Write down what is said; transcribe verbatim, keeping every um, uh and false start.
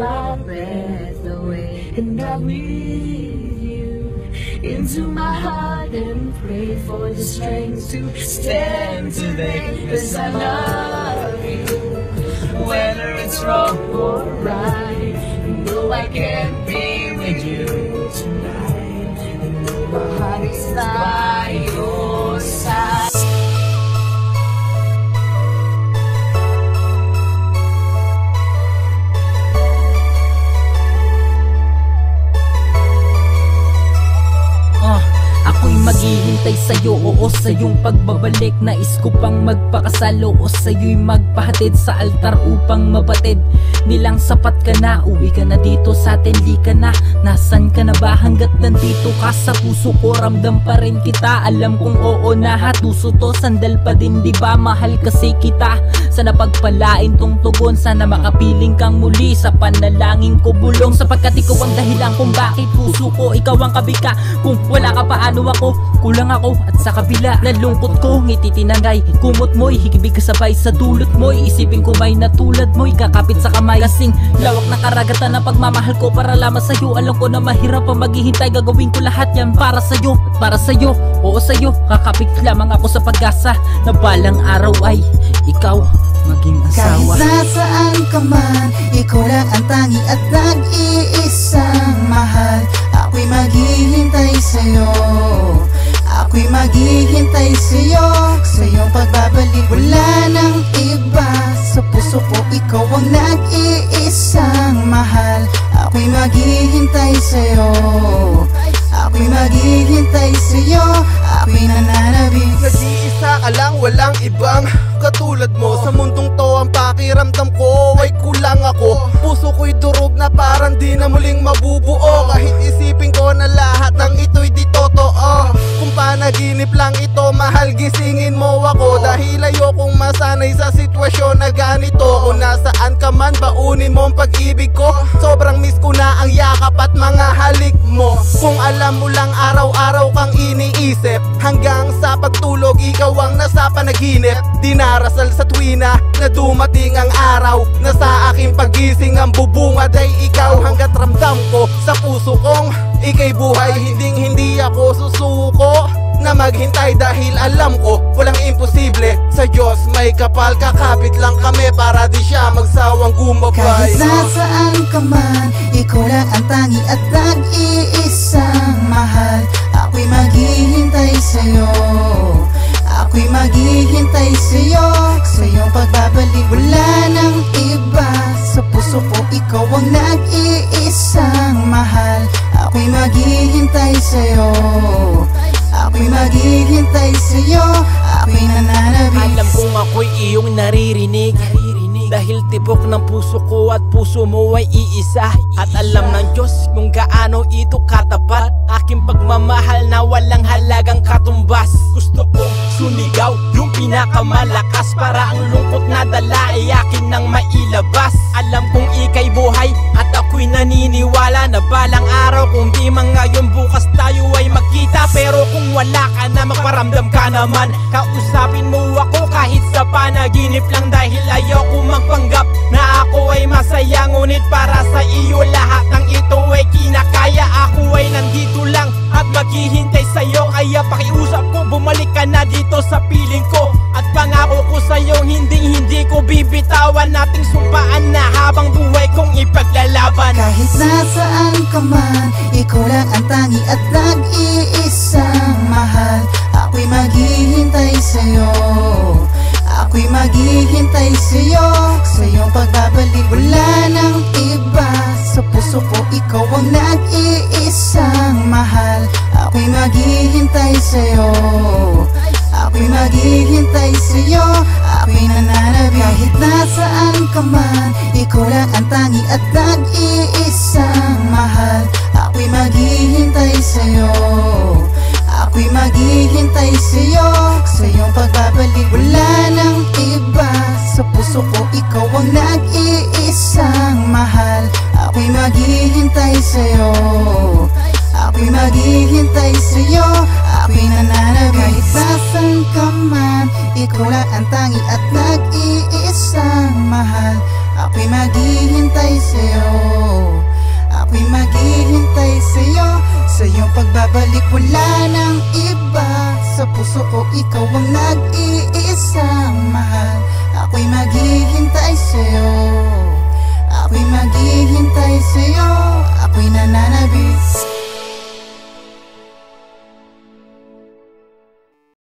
my breath away, and I breathe you into my heart and pray for the strength to stand today. 'Cause I love you, whether it's wrong or right. No, I can't be with you tonight, and no, my heart is by your side. Ako'y maghihintay sa'yo, oo sa iyong pagbabalik. Nais ko pang magpakasalo o sa'yo'y magpahatid sa altar upang mabatid. Nilang sapat ka na, uwi ka na dito sa atin, di ka na. Nasaan ka na ba hanggat nandito ka sa puso ko? Ramdam pa rin kita, alam kong oo na hatuso to. Sandal pa din diba, mahal kasi kita. Sana pagpalain tong tugon, sana makapiling kang muli sa panalangin ko bulong. Sapagkat ikaw ang dahilan kung bakit puso ko, ikaw ang kabika. Kung wala ka paano ako, kulang ako. At sa kabila ng lungkot ko, ngiti tinangay. Kumot mo'y higibig kasabay sa dulot mo'y isipin ko may natulad mo'y kakapit sa kamay. Kasing lawak na karagatan ng pagmamahal ko para lamang sa'yo. Alam ko na mahirap ang maghihintay, gagawin ko lahat yan para sa'yo. At para sa'yo, oo sa'yo, kakapit lamang ako sa pag-asa na balang araw ay ikaw maging asawa. Kahit nasaan ka man, ikaw lang ang tangi at nag-iisang mahal. Ako'y maghihintay sa'yo, ako'y maghihintay sa'yo, sa iyong pagbabalik. Wala nang iba sa puso ko, ikaw ang nag-iisang mahal. Ako'y maghihintay sa'yo, ako'y maghihintay sa'yo, ako'y nananabik. Nag-iisa ka lang, walang ibang katulad mo. Sa mundong to ang pakiramdam ko ay kulang ako. Puso ko'y durog na parang di na muling mabubuo. Kahit isipin ko na lahat ng ito'y di totoo. Kung panaginip lang ito, mahal gisingin mo ako. Dahil ayokong masanay sa sitwasyon na ganito. Kung nasaan ka man, baunin mo ang pag-ibig ko. Sobrang miss ko na ang yakap at mga halik mo. Kung alam mo lang araw-araw kang iniisip, hanggang sa pagtulog ikaw ang nasa panaginip. Dinarasal sa tuwina na dumating ang araw na sa aking pagising ang bubungad ay ikaw. Hanggat ramdam ko sa puso kong ika'y buhay, hinding hindi ako susuko na maghintay. Dahil alam ko walang imposible sa Diyos may kapal. Kakapit lang kami para di siya magsawang gumabay. Kahit nasaan ka man, ikaw lang ang tangi at nag-iisang mahal. Ako'y maghihintay sa'yo, ako'y maghihintay sa'yo, sa iyong pagbabalik. Wala nang iba sa puso ko, ikaw ang nag-iisang mahal. Ako'y maghihintay sa'yo, ako'y maghihintay sa'yo, ako'y nananabik. Alam kong ako'y iyong naririnig, dahil tibok ng puso ko at puso mo ay iisa. At alam ng Diyos kung gaano ito katapat, aking pagmamahal na walang halagang katumbas. Gusto kong sumigaw yung pinakamalakas, para ang lungkot na dala ay akin nang mailabas. Alam kong ika'y buhay at ako'y naniniwala na balang araw, kung di man ngayon bukas tayo ay magkita. Pero kung wala ka na, magparamdam ka naman. Kausapin mo ako kahit sa panaginip lang, dahil ayoko magpanggap na ako ay masaya. Ngunit para sa iyo lahat ng ito ay kinakaya. Ako ay nandito lang at maghihintay sa'yo, kaya pakiusap ko bumalik ka na dito sa piling ko. At pangako ko sa'yo hindi hindi ko bibitawan, nating sumpaan na habang buhay kong ipaglalaban. Kahit nasaan ka man, ikaw lang ang tangi at nag-iisang mahal. Ako'y maghihintay sa'yo, ako'y maghihintay sa'yo, sa iyong pagbabalik. Wala nang iba sa puso ko, ikaw ang nag-iisang mahal. Ako'y maghihintay sa'yo, ako'y maghihintay sa'yo, ako'y nananabik. Kahit nasaan ka man, ikaw lang ang tangi at nag-iisang mahal. Ako'y maghihintay sa'yo, ako'y maghihintay sa'yo, sa iyong pagbabalik. Wala nang iba sa puso ko, ikaw ang nag-iisang mahal. Ako'y maghihintay sa'yo, ako'y maghihintay sa'yo, ako'y nananabik. Kahit nasaan ka man, ikaw lang ang tangi at nag-iisang mahal. Ako'y maghihintay sa'yo. puso ko, ikaw ang nag-iisang mahal. Ako'y maghihintay sa'yo, ako'y maghihintay sa'yo, ako'y nananabik